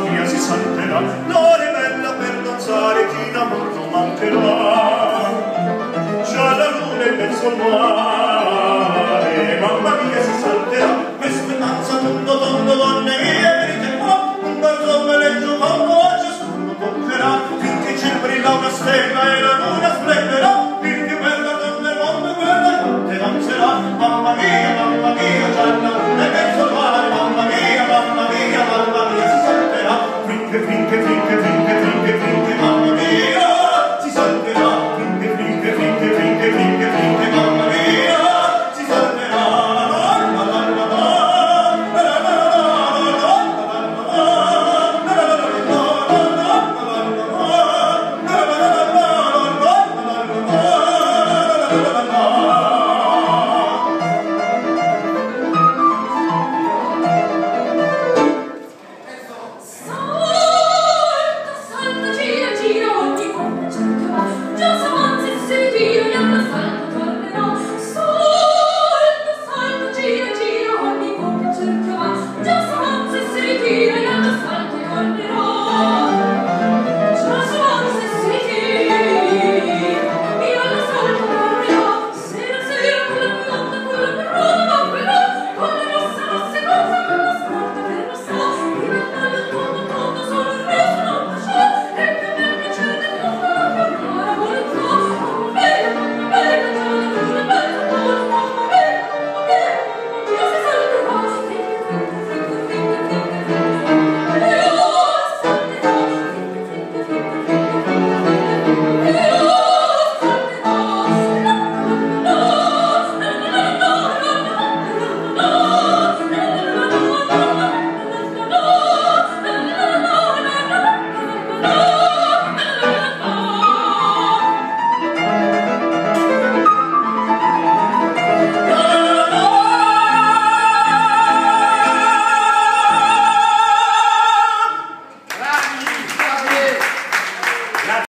mia si salterà, l'ora è bella per danzare, chi d'amor non mancherà. Già la luna in mezzo al mare, mamma mia si salterà, questa danza tutto tondo, donne mie, venite qua, un garzone le giocondo, ciascuno toccherà, finché ci brilla una stella e la luna splenderà.